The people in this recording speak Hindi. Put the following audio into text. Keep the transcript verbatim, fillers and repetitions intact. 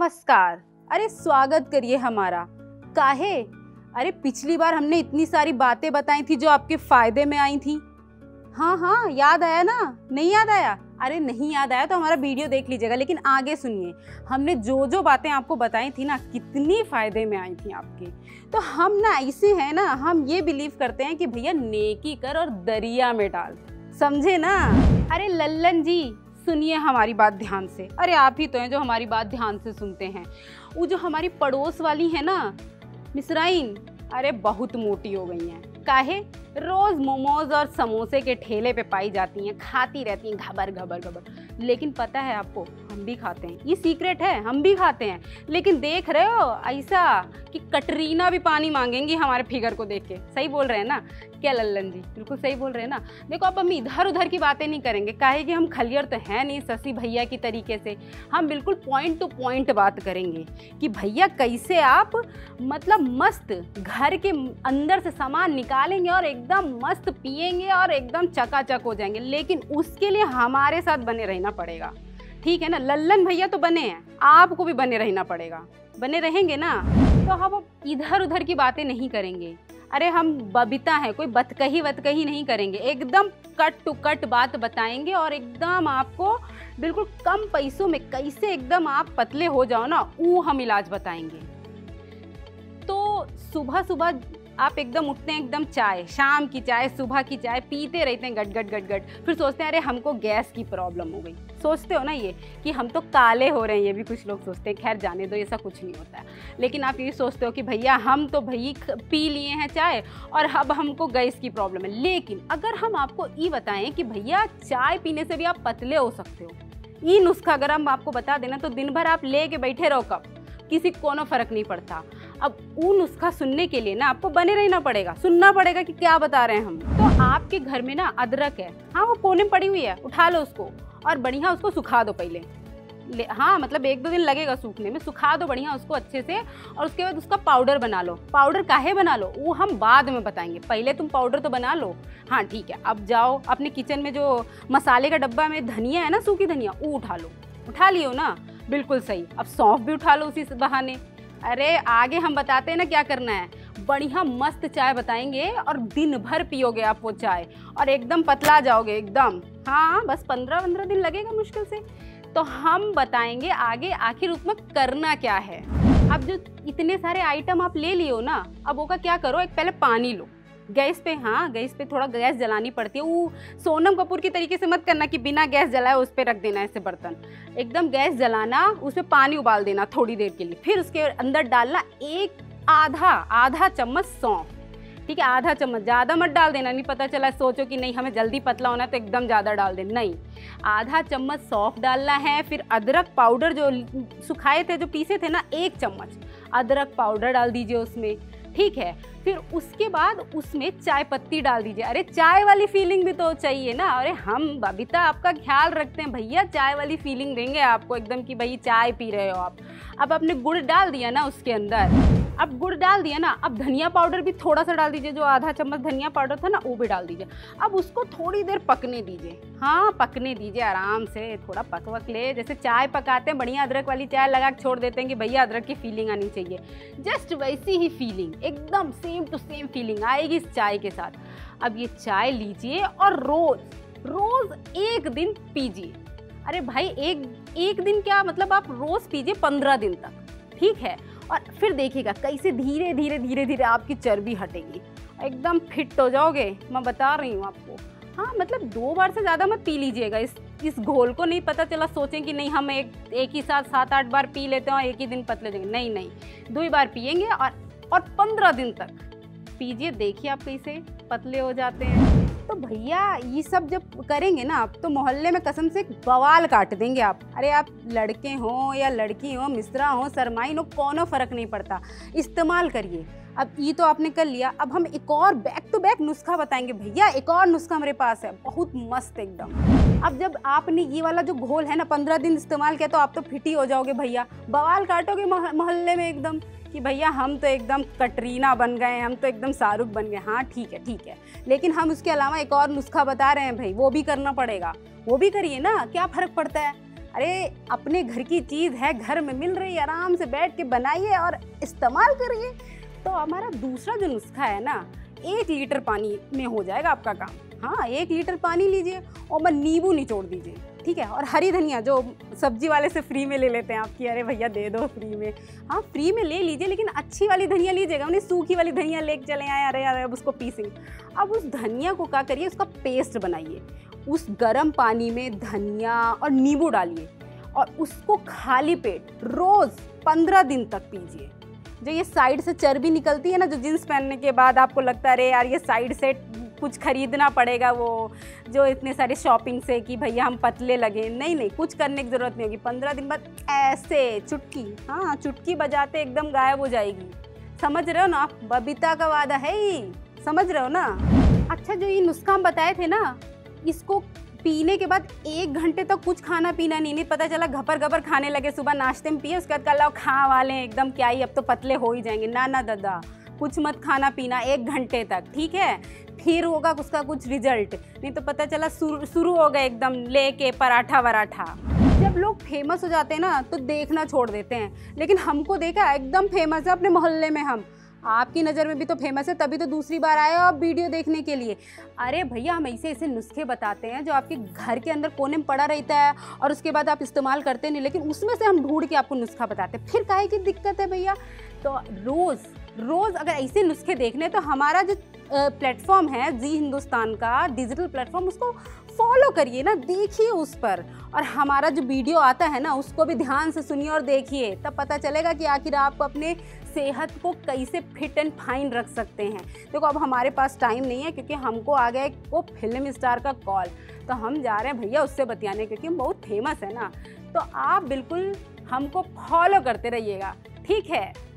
नमस्कार। अरे स्वागत करिए हमारा। काहे? अरे पिछली बार हमने इतनी सारी बातें बताई थी जो आपके फायदे में आई थी। हाँ हाँ याद आया ना? नहीं याद आया? अरे नहीं याद आया तो हमारा वीडियो देख लीजिएगा, लेकिन आगे सुनिए। हमने जो जो बातें आपको बताई थी ना, कितनी फायदे में आई थी आपके। तो हम ना ऐसे हैं ना, हम ये बिलीव करते हैं कि भैया नेकी कर और दरिया में डाल, समझे ना? अरे लल्लन जी सुनिए हमारी बात ध्यान से। अरे आप ही तो हैं जो हमारी बात ध्यान से सुनते हैं। वो जो हमारी पड़ोस वाली है ना मिसराइन, अरे बहुत मोटी हो गई हैं। काहे? रोज मोमोज और समोसे के ठेले पे पाई जाती हैं, खाती रहती हैं घबर घबर घबर। लेकिन पता है आपको, हम भी खाते हैं, ये सीक्रेट है, हम भी खाते हैं। लेकिन देख रहे हो ऐसा कि कटरीना भी पानी मांगेंगी हमारे फिगर को देख के। सही बोल रहे हैं ना क्या लल्लन जी? बिल्कुल सही बोल रहे हैं ना। देखो अब हम इधर उधर की बातें नहीं करेंगे, काहे कि हम खलियर तो हैं नहीं शशि भैया की तरीके से। हम बिल्कुल पॉइंट टू पॉइंट बात करेंगे कि भैया कैसे आप मतलब मस्त घर के अंदर से सामान निकालेंगे और एकदम मस्त पिएंगे और एकदम चकाचक हो जाएंगे। लेकिन उसके लिए हमारे साथ बने रहना पड़ेगा, ठीक है ना? लल्लन भैया तो बने हैं, आपको भी बने रहना पड़ेगा। बने रहेंगे ना तो हम इधर उधर की बातें नहीं करेंगे। अरे हम बबीता हैं, कोई बतकही वतकही नहीं करेंगे। एकदम कट टू कट बात बताएंगे और एकदम आपको बिल्कुल कम पैसों में कैसे एकदम आप पतले हो जाओ ना, वो हम इलाज बताएंगे। तो सुबह सुबह आप एकदम उठते हैं, एकदम चाय, शाम की चाय सुबह की चाय पीते रहते हैं गट गट गट गट। फिर सोचते हैं अरे हमको गैस की प्रॉब्लम हो गई। सोचते हो ना ये कि हम तो काले हो रहे हैं, ये भी कुछ लोग सोचते हैं। खैर जाने दो, ऐसा कुछ नहीं होता है। लेकिन आप ये सोचते हो कि भैया हम तो भाई पी लिए हैं चाय और अब हमको गैस की प्रॉब्लम है। लेकिन अगर हम आपको ये बताएं कि भैया चाय पीने से भी आप पतले हो सकते हो, ये नुस्खा अगर हम आपको बता देना तो दिन भर आप ले के बैठे रहो, कब किसी को कोनो फर्क नहीं पड़ता। अब वो नुस्खा सुनने के लिए ना आपको बने रहना पड़ेगा, सुनना पड़ेगा कि क्या बता रहे हैं हम। तो आपके घर में ना अदरक है, हाँ वो कोने में पड़ी हुई है, उठा लो उसको और बढ़िया उसको सुखा दो पहले। ले, हाँ मतलब एक दो दिन लगेगा सूखने में। सुखा दो बढ़िया उसको अच्छे से और उसके बाद उसका पाउडर बना लो। पाउडर काहे बना लो वो हम बाद में बताएंगे, पहले तुम पाउडर तो बना लो। हाँ ठीक है, अब जाओ अपने किचन में जो मसाले का डब्बा में धनिया है ना, सूखी धनिया, वो उठा लो। उठा लियो ना, बिल्कुल सही। अब सौंफ भी उठा लो उसी बहाने। अरे आगे हम बताते हैं ना क्या करना है। बढ़िया मस्त चाय बताएंगे और दिन भर पियोगे आप वो चाय और एकदम पतला जाओगे एकदम। हाँ बस पंद्रह पंद्रह दिन लगेगा मुश्किल से। तो हम बताएंगे आगे आखिर उसमें करना क्या है। अब जो इतने सारे आइटम आप ले लियो ना, अब वो का क्या करो, एक पहले पानी लो गैस पे। हाँ गैस पे थोड़ा गैस जलानी पड़ती है। वो सोनम कपूर की तरीके से मत करना कि बिना गैस जलाए उस पर रख देना ऐसे बर्तन। एकदम गैस जलाना, उसमें पानी उबाल देना थोड़ी देर के लिए। फिर उसके अंदर डालना एक आधा आधा चम्मच सौंफ, ठीक है? आधा चम्मच, ज़्यादा मत डाल देना। नहीं पता चला सोचो कि नहीं हमें जल्दी पतला होना है तो एकदम ज़्यादा डाल देना, नहीं। आधा चम्मच सौंफ डालना है। फिर अदरक पाउडर जो सुखाए थे, जो पीसे थे ना, एक चम्मच अदरक पाउडर डाल दीजिए उसमें, ठीक है? फिर उसके बाद उसमें चाय पत्ती डाल दीजिए। अरे चाय वाली फीलिंग भी तो चाहिए ना। अरे हम बबीता आपका ख्याल रखते हैं भैया, चाय वाली फीलिंग देंगे आपको एकदम कि भाई चाय पी रहे हो आप। अब आपने गुड़ डाल दिया ना उसके अंदर, अब गुड़ डाल दिया ना, अब धनिया पाउडर भी थोड़ा सा डाल दीजिए, जो आधा चम्मच धनिया पाउडर था ना वो भी डाल दीजिए। अब उसको थोड़ी देर पकने दीजिए। हाँ पकने दीजिए आराम से, थोड़ा पक वक ले। जैसे चाय पकाते हैं बढ़िया अदरक वाली चाय लगा के छोड़ देते हैं कि भैया अदरक की फीलिंग आनी चाहिए, जस्ट वैसी ही फीलिंग, एकदम सेम टू सेम फीलिंग आएगी इस चाय के साथ। अब ये चाय लीजिए और रोज रोज एक दिन पीजिए। अरे भाई एक एक दिन क्या मतलब, आप रोज पीजिए पंद्रह दिन तक, ठीक है? और फिर देखिएगा कैसे धीरे धीरे धीरे धीरे आपकी चर्बी हटेगी, एकदम फिट हो जाओगे, मैं बता रही हूँ आपको। हाँ मतलब दो बार से ज़्यादा मत पी लीजिएगा इस इस घोल को। नहीं पता चला सोचें कि नहीं हम एक एक ही साथ सात आठ बार पी लेते हैं और एक ही दिन पतले जाएंगे। नहीं नहीं, दो ही बार पियेंगे और और पंद्रह दिन तक पीजिए, देखिए आप कैसे पतले हो जाते हैं। तो भैया ये सब जब करेंगे ना आप, तो मोहल्ले में कसम से बवाल काट देंगे आप। अरे आप लड़के हों या लड़की हो, मिश्रा हो, सरमाइन हो, कोनो फर्क नहीं पड़ता, इस्तेमाल करिए। अब ये तो आपने कर लिया, अब हम एक और बैक टू बैक नुस्खा बताएंगे भैया। एक और नुस्खा हमारे पास है बहुत मस्त एकदम। अब जब आपने ये वाला जो घोल है ना पंद्रह दिन इस्तेमाल किया तो आप तो फिट ही हो जाओगे भैया। बवाल काटोगे मोहल्ले में एकदम कि भैया हम तो एकदम कटरीना बन गए, हम तो एकदम शाहरुख बन गए। हाँ ठीक है ठीक है, लेकिन हम उसके अलावा एक और नुस्खा बता रहे हैं भाई, वो भी करना पड़ेगा। वो भी करिए ना, क्या फ़र्क पड़ता है। अरे अपने घर की चीज़ है, घर में मिल रही है, आराम से बैठ के बनाइए और इस्तेमाल करिए। तो हमारा दूसरा जो नुस्खा है ना, एक लीटर पानी में हो जाएगा आपका काम। हाँ, एक लीटर पानी लीजिए और मैं नींबू निचोड़ दीजिए, ठीक है। और हरी धनिया जो सब्जी वाले से फ्री में ले लेते हैं आपकी, अरे भैया दे दो फ्री में, हाँ फ्री में ले लीजिए, लेकिन अच्छी वाली धनिया लीजिएगा, उन्हें सूखी वाली धनिया लेके चले आए, अरे अरे अब उसको पीसेंगे। अब उस धनिया को क्या करिए, उसका पेस्ट बनाइए, उस गर्म पानी में धनिया और नींबू डालिए और उसको खाली पेट रोज़ पंद्रह दिन तक पीजिए। जो ये साइड से चर्बी निकलती है ना, जो जींस पहनने के बाद आपको लगता है अरे यार ये साइड से कुछ खरीदना पड़ेगा, वो जो इतने सारे शॉपिंग से कि भैया हम पतले लगे, नहीं नहीं, कुछ करने की ज़रूरत नहीं होगी। पंद्रह दिन बाद ऐसे चुटकी, हाँ चुटकी बजाते एकदम गायब हो जाएगी। समझ रहे हो ना आप, बबीता का वादा है ही, समझ रहे हो ना। अच्छा, जो ये नुस्खा हम बताए थे ना, इसको पीने के बाद एक घंटे तक कुछ खाना पीना नहीं, नहीं पता चला घपर घपर खाने लगे, सुबह नाश्ते में पिए, उसके बाद कल खा वाले एकदम क्या ही अब तो पतले हो ही जाएंगे। ना ना दादा, कुछ मत खाना पीना एक घंटे तक, ठीक है। फिर होगा उसका कुछ रिजल्ट, नहीं तो पता चला शुरू हो गए एकदम लेके पराठा वराठा। जब लोग फेमस हो जाते हैं ना तो देखना छोड़ देते हैं, लेकिन हमको देखा एकदम फेमस है अपने मोहल्ले में हम। आपकी नज़र में भी तो फेमस है, तभी तो दूसरी बार आए हो आप वीडियो देखने के लिए। अरे भैया, हम ऐसे ऐसे नुस्खे बताते हैं जो आपके घर के अंदर कोने में पड़ा रहता है और उसके बाद आप इस्तेमाल करते नहीं, लेकिन उसमें से हम ढूंढ के आपको नुस्खा बताते हैं। फिर काहे की दिक्कत है भैया। तो रोज़ रोज़ अगर ऐसे नुस्खे देखने, तो हमारा जो प्लेटफॉर्म है जी हिंदुस्तान का डिजिटल प्लेटफॉर्म, उसको फॉलो करिए ना, देखिए उस पर, और हमारा जो वीडियो आता है ना उसको भी ध्यान से सुनिए और देखिए, तब पता चलेगा कि आखिर आप अपने सेहत को कैसे फिट एंड फाइन रख सकते हैं। देखो अब हमारे पास टाइम नहीं है क्योंकि हमको आ गया वो फिल्म स्टार का कॉल, तो हम जा रहे हैं भैया उससे बतियाने, क्योंकि हम बहुत फेमस है ना। तो आप बिल्कुल हमको फॉलो करते रहिएगा, ठीक है।